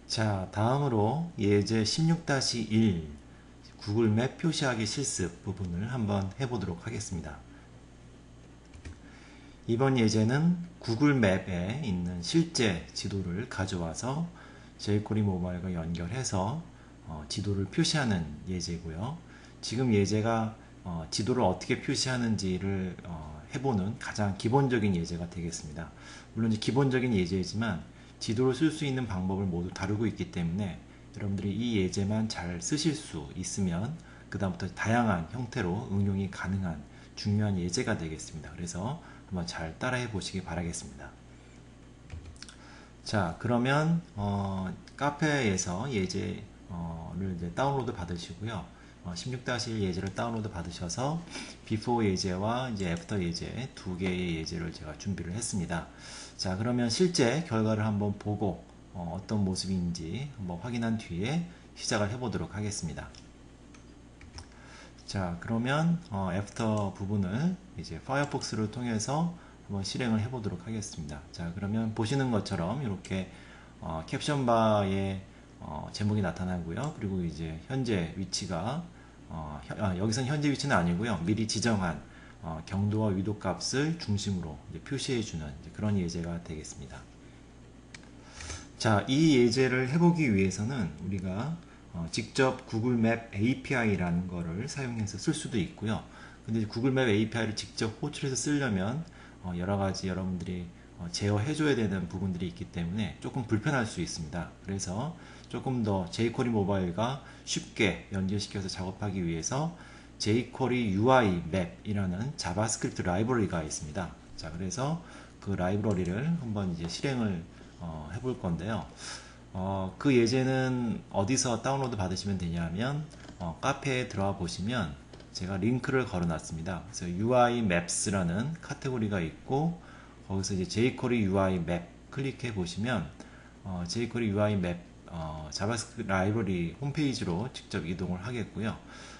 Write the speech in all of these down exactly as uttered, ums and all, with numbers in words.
자, 다음으로 예제 십육 일 구글맵 표시하기 실습 부분을 한번 해보도록 하겠습니다. 이번 예제는 구글맵에 있는 실제 지도를 가져와서 제이쿼리 모바일과 연결해서 어, 지도를 표시하는 예제고요. 지금 예제가 어, 지도를 어떻게 표시하는지를 어, 해보는 가장 기본적인 예제가 되겠습니다. 물론 이제 기본적인 예제이지만 지도를 쓸 수 있는 방법을 모두 다루고 있기 때문에 여러분들이 이 예제만 잘 쓰실 수 있으면 그 다음부터 다양한 형태로 응용이 가능한 중요한 예제가 되겠습니다. 그래서 한번 잘 따라해 보시기 바라겠습니다. 자, 그러면 어, 카페에서 예제를 이제 다운로드 받으시고요. 어, 십육 일 예제를 다운로드 받으셔서 before 예제와 이제 after 예제 두 개의 예제를 제가 준비를 했습니다. 자, 그러면 실제 결과를 한번 보고 어, 어떤 모습인지 한번 확인한 뒤에 시작을 해보도록 하겠습니다. 자, 그러면 어, 애프터 부분을 이제 파이어폭스를 통해서 한번 실행을 해보도록 하겠습니다. 자, 그러면 보시는 것처럼 이렇게 어, 캡션 바에 어, 제목이 나타나고요. 그리고 이제 현재 위치가 어, 아, 여기선 현재 위치는 아니고요. 미리 지정한 어, 경도와 위도 값을 중심으로 표시해주는 그런 예제가 되겠습니다. 자, 이 예제를 해보기 위해서는 우리가 어, 직접 구글맵 에이피아이라는 거를 사용해서 쓸 수도 있고요. 근데 구글맵 에이피아이를 직접 호출해서 쓰려면 어, 여러 가지 여러분들이 어, 제어해줘야 되는 부분들이 있기 때문에 조금 불편할 수 있습니다. 그래서 조금 더 제이쿼리 모바일과 쉽게 연결시켜서 작업하기 위해서 제이쿼리 유아이 맵이라는 자바스크립트 라이브러리가 있습니다. 자, 그래서 그 라이브러리를 한번 이제 실행을 어, 해볼 건데요. 어, 그 예제는 어디서 다운로드 받으시면 되냐면 어, 카페에 들어와 보시면 제가 링크를 걸어 놨습니다. 그래서 유아이 맵스라는 카테고리가 있고 거기서 이제 제이쿼리 유아이 맵 클릭해 보시면 어, 제이쿼리 유아이 맵 어, 자바스크립트 라이브러리 홈페이지로 직접 이동을 하겠고요.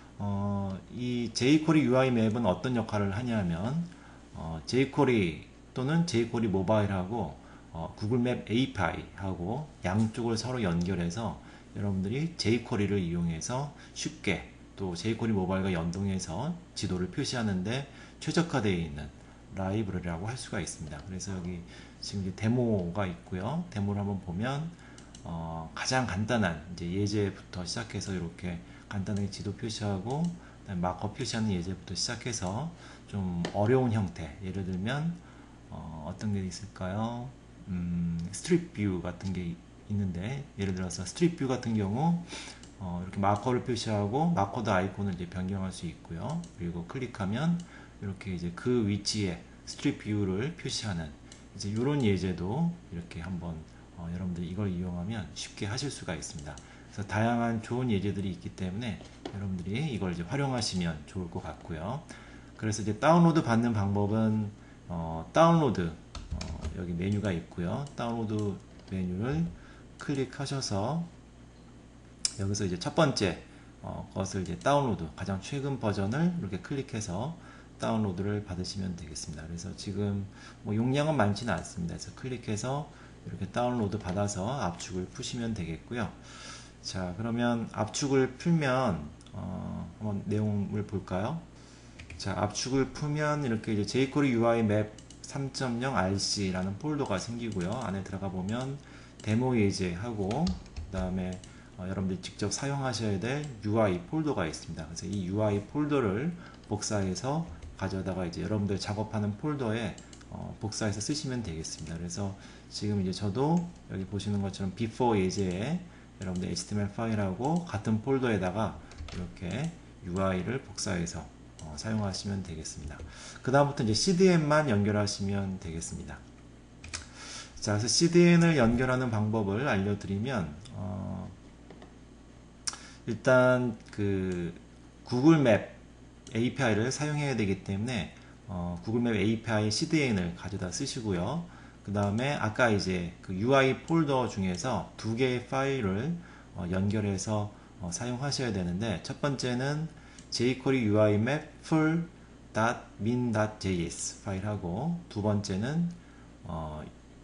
어, 이 제이쿼리 유아이 맵은 어떤 역할을 하냐면 어, 제이쿼리 또는 제이쿼리 모바일하고 어, 구글맵 에이피아이하고 양쪽을 서로 연결해서 여러분들이 제이쿼리를 이용해서 쉽게 또 제이쿼리 모바일과 연동해서 지도를 표시하는데 최적화되어 있는 라이브러리라고 할 수가 있습니다. 그래서 여기 지금 데모가 있고요. 데모를 한번 보면 어, 가장 간단한 이제 예제부터 시작해서 이렇게 간단하게 지도 표시하고 마커 표시하는 예제부터 시작해서 좀 어려운 형태, 예를 들면 어, 어떤 게 있을까요? 음, 스트릿 뷰 같은 게 있는데, 예를 들어서 스트릿 뷰 같은 경우 어, 이렇게 마커를 표시하고 마커드 아이콘을 이제 변경할 수 있고요. 그리고 클릭하면 이렇게 이제 그 위치에 스트릿 뷰를 표시하는 이제 이런 예제도 이렇게 한번 어, 여러분들이 이걸 이용하면 쉽게 하실 수가 있습니다. 그래서 다양한 좋은 예제들이 있기 때문에 여러분들이 이걸 이제 활용하시면 좋을 것 같고요. 그래서 이제 다운로드 받는 방법은 어, 다운로드 어, 여기 메뉴가 있고요. 다운로드 메뉴를 클릭하셔서 여기서 이제 첫 번째 어, 것을 이제 다운로드 가장 최근 버전을 이렇게 클릭해서 다운로드를 받으시면 되겠습니다. 그래서 지금 뭐 용량은 많지는 않습니다. 그래서 클릭해서 이렇게 다운로드 받아서 압축을 푸시면 되겠고요. 자, 그러면 압축을 풀면 어, 한번 내용을 볼까요? 자, 압축을 풀면 이렇게 이제 제이쿼리 유아이 맵 삼 점 영 알씨라는 폴더가 생기고요. 안에 들어가 보면 데모 예제하고 그 다음에 어, 여러분들이 직접 사용하셔야 될 유아이 폴더가 있습니다. 그래서 이 유아이 폴더를 복사해서 가져다가 이제 여러분들 작업하는 폴더에 어, 복사해서 쓰시면 되겠습니다. 그래서 지금 이제 저도 여기 보시는 것처럼 before 예제에 여러분들 에이치티엠엘 파일하고 같은 폴더에다가 이렇게 유아이를 복사해서 어, 사용하시면 되겠습니다. 그 다음부터 이제 씨디엔만 연결하시면 되겠습니다. 자, 그래서 씨디엔을 연결하는 방법을 알려드리면 어, 일단 그 구글맵 에이피아이를 사용해야 되기 때문에 어, 구글맵 에이피아이 씨디엔을 가져다 쓰시고요. 그 다음에 아까 이제 그 유아이 폴더 중에서 두 개의 파일을 어, 연결해서 어, 사용하셔야 되는데 첫 번째는 제이쿼리 유아이 맵 full.min.js 파일하고 두 번째는 어,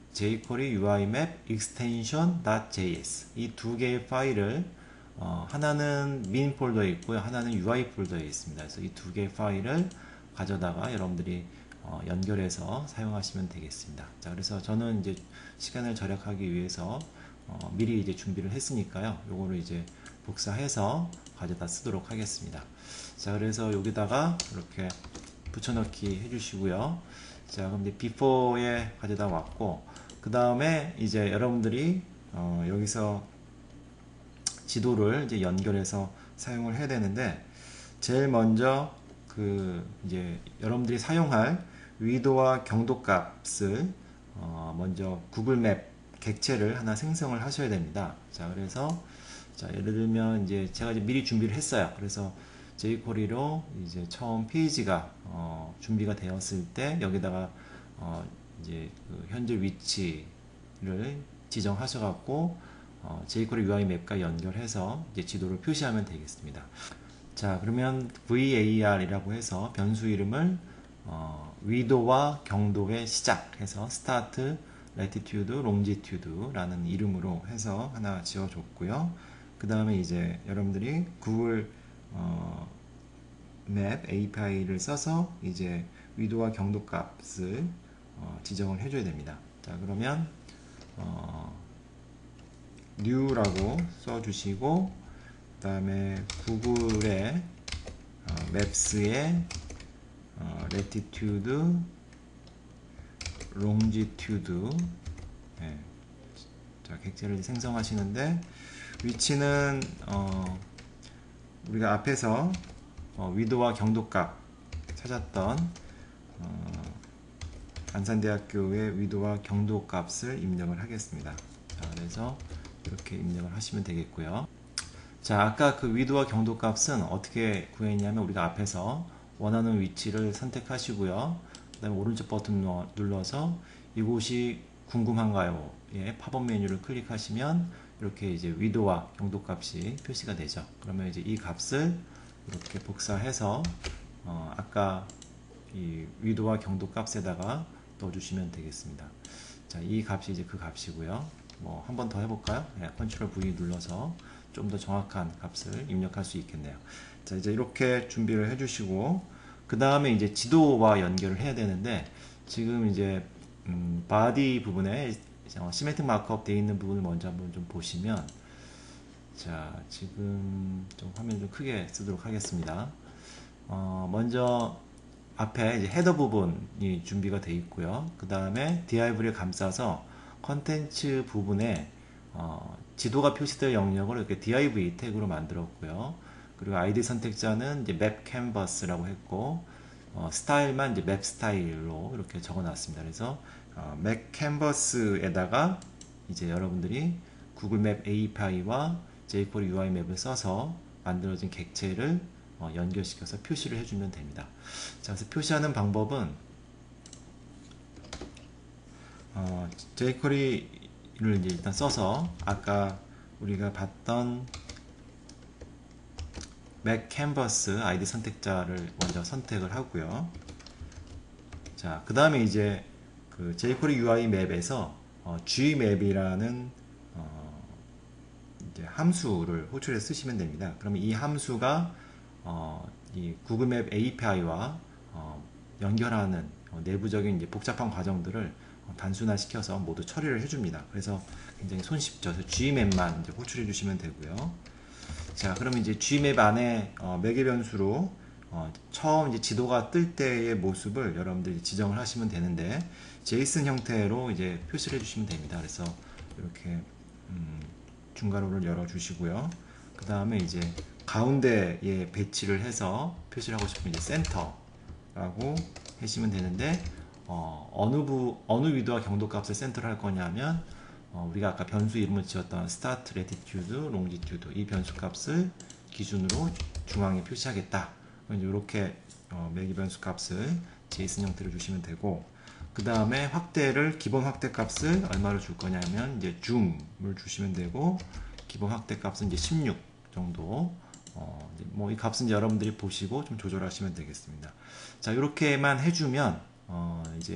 jQuery 유아이맵 extension.js 이 두 개의 파일을 어, 하나는 min 폴더에 있고요, 하나는 유아이 폴더에 있습니다. 그래서 이 두 개의 파일을 가져다가 여러분들이 어, 연결해서 사용하시면 되겠습니다. 자, 그래서 저는 이제 시간을 절약하기 위해서 어, 미리 이제 준비를 했으니까요. 요거를 이제 복사해서 가져다 쓰도록 하겠습니다. 자, 그래서 여기다가 이렇게 붙여넣기 해주시고요. 자, 그럼 이제 before에 가져다 왔고, 그 다음에 이제 여러분들이 어, 여기서 지도를 이제 연결해서 사용을 해야 되는데, 제일 먼저 그 이제 여러분들이 사용할 위도와 경도 값을 어, 먼저 구글 맵 객체를 하나 생성을 하셔야 됩니다. 자, 그래서 자, 예를 들면 이제 제가 이제 미리 준비를 했어요. 그래서 jQuery로 이제 처음 페이지가 어, 준비가 되었을 때 여기다가 어, 이제 그 현재 위치를 지정하셔갖고 어, jQuery 유아이 맵과 연결해서 이제 지도를 표시하면 되겠습니다. 자, 그러면 var이라고 해서 변수 이름을 어, 위도와 경도의 시작해서 start latitude, longitude 라는 이름으로 해서 하나 지어줬고요. 그 다음에 이제 여러분들이 구글 어, 맵 에이피아이를 써서 이제 위도와 경도 값을 어, 지정을 해줘야 됩니다. 자, 그러면 어, new라고 써주시고, 그 다음에 구글의 어, 맵스의 어, latitude, longitude, 네. 자, 객체를 생성하시는데 위치는 어, 우리가 앞에서 어, 위도와 경도값 찾았던 어, 안산대학교의 위도와 경도값을 입력을 하겠습니다. 자, 그래서 이렇게 입력을 하시면 되겠고요. 자, 아까 그 위도와 경도 값은 어떻게 구했냐면 우리가 앞에서 원하는 위치를 선택하시고요. 그 다음에 오른쪽 버튼 눌러서 이곳이 궁금한가요? 예, 팝업 메뉴를 클릭하시면 이렇게 이제 위도와 경도 값이 표시가 되죠. 그러면 이제 이 값을 이렇게 복사해서 어, 아까 이 위도와 경도 값에다가 넣어주시면 되겠습니다. 자, 이 값이 이제 그 값이고요. 뭐 한 번 더 해볼까요? 예, 컨트롤 V 눌러서 좀 더 정확한 값을 입력할 수 있겠네요. 자, 이제 이렇게 준비를 해주시고, 그 다음에 이제 지도와 연결을 해야 되는데, 지금 이제 음, 바디 부분에 어, 시메트릭 마크업 되어 있는 부분을 먼저 한번 좀 보시면, 자, 지금 좀 화면 좀 크게 쓰도록 하겠습니다. 어, 먼저 앞에 이제 헤더 부분이 준비가 되어 있고요. 그 다음에 div를 감싸서 컨텐츠 부분에 어, 지도가 표시될 영역을 이렇게 div 태그로 만들었고요. 그리고 아이디 선택자는 이제 map canvas라고 했고, 어, 스타일만 이제 map 스타일로 이렇게 적어놨습니다. 그래서 어, map canvas에다가 이제 여러분들이 구글 맵 에이피아이와 jQuery 유아이 맵을 써서 만들어진 객체를 어, 연결시켜서 표시를 해주면 됩니다. 자, 그래서 표시하는 방법은 어, jQuery를 이제 일단 써서 아까 우리가 봤던 Map Canvas 아이디 선택자를 먼저 선택을 하고요. 자, 그 다음에 이제 그 jQuery 유아이 맵에서 어, gmap이라는 어, 이제 함수를 호출해 쓰시면 됩니다. 그러면 이 함수가 어, 이 구글 맵 에이피아이와 어, 연결하는 어, 내부적인 이제 복잡한 과정들을 어, 단순화시켜서 모두 처리를 해줍니다. 그래서 굉장히 손쉽죠. 그래서 gmap만 이제 호출해 주시면 되고요. 자, 그러면 이제 gmap 안에 어, 매개 변수로 어, 처음 이제 지도가 뜰 때의 모습을 여러분들이 지정을 하시면 되는데, 제이슨 형태로 이제 표시를 해주시면 됩니다. 그래서 이렇게 음, 중괄호를 열어주시고요. 그 다음에 이제 가운데에 배치를 해서 표시를 하고 싶으면 이제 센터라고 하시면 되는데, 어, 어느 부 어느 위도와 경도 값을 센터로 할 거냐면 어, 우리가 아까 변수 이름을 지었던 start latitude, longitude 이 변수 값을 기준으로 중앙에 표시하겠다. 이렇게 어, 매개 변수 값을 제이슨 형태로 주시면 되고, 그 다음에 확대를 기본 확대 값을 얼마로 줄 거냐면 이제 zoom을 주시면 되고, 기본 확대 값은 이제 십육 정도. 어, 뭐 이 값은 이제 여러분들이 보시고 좀 조절하시면 되겠습니다. 자, 이렇게만 해주면 어, 이제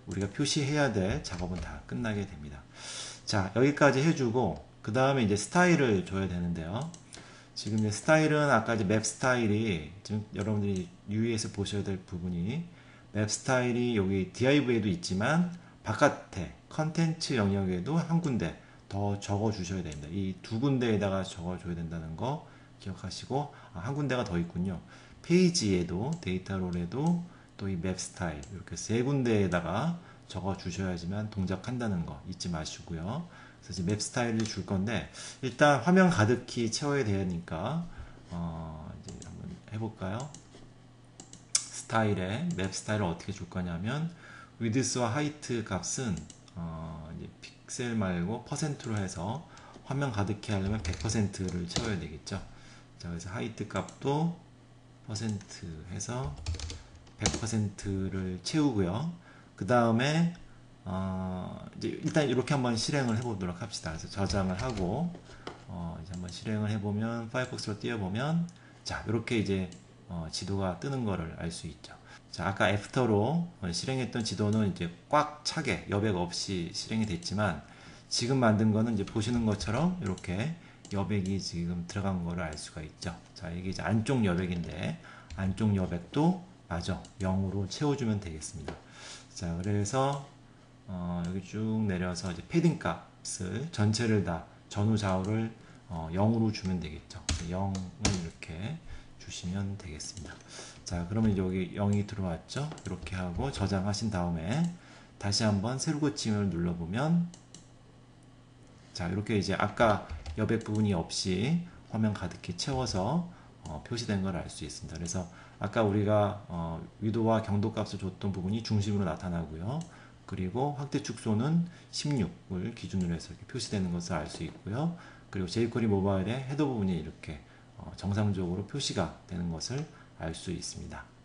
우리가 표시해야 될 작업은 다 끝나게 됩니다. 자, 여기까지 해주고 그 다음에 이제 스타일을 줘야 되는데요. 지금 이제 스타일은 아까 이제 맵 스타일이 지금 여러분들이 유의해서 보셔야 될 부분이 맵 스타일이 여기 div에도 있지만 바깥에 컨텐츠 영역에도 한 군데 더 적어 주셔야 됩니다. 이 두 군데에다가 적어 줘야 된다는 거 기억하시고, 아, 한 군데가 더 있군요. 페이지에도 데이터 롤에도 또 이 맵 스타일 이렇게 세 군데에다가 적어 주셔야지만 동작한다는 거 잊지 마시고요. 그래서 이제 맵 스타일을 줄 건데 일단 화면 가득히 채워야 되니까 어 이제 한번 해볼까요? 스타일에 맵 스타일을 어떻게 줄 거냐면 위드스와 하이트 값은 어 이제 픽셀 말고 퍼센트로 해서 화면 가득히 하려면 백 퍼센트를 채워야 되겠죠. 자, 그래서 하이트 값도 퍼센트 해서 백 퍼센트를 채우고요. 그 다음에 어 이제 일단 이렇게 한번 실행을 해보도록 합시다. 그래서 저장을 하고 어 이제 한번 실행을 해보면 파이어폭스로 띄워보면 자 이렇게 이제 어 지도가 뜨는 거를 알 수 있죠. 자, 아까 애프터로 실행했던 지도는 이제 꽉 차게 여백 없이 실행이 됐지만 지금 만든 거는 이제 보시는 것처럼 이렇게 여백이 지금 들어간 거를 알 수가 있죠. 자, 이게 이제 안쪽 여백인데 안쪽 여백도 맞아 영으로 채워주면 되겠습니다. 자, 그래서 어, 여기 쭉 내려서 이제 패딩 값을 전체를 다 전후 좌우를 어, 영으로 주면 되겠죠. 영을 이렇게 주시면 되겠습니다. 자, 그러면 여기 영이 들어왔죠. 이렇게 하고 저장하신 다음에 다시 한번 세로 고침을 눌러보면 자, 이렇게 이제 아까 여백 부분이 없이 화면 가득히 채워서 어, 표시된 걸 알 수 있습니다. 그래서 아까 우리가 어, 위도와 경도 값을 줬던 부분이 중심으로 나타나고요. 그리고 확대 축소는 십육을 기준으로 해서 이렇게 표시되는 것을 알 수 있고요. 그리고 제이쿼리 모바일의 헤더 부분이 이렇게 어, 정상적으로 표시가 되는 것을 알 수 있습니다.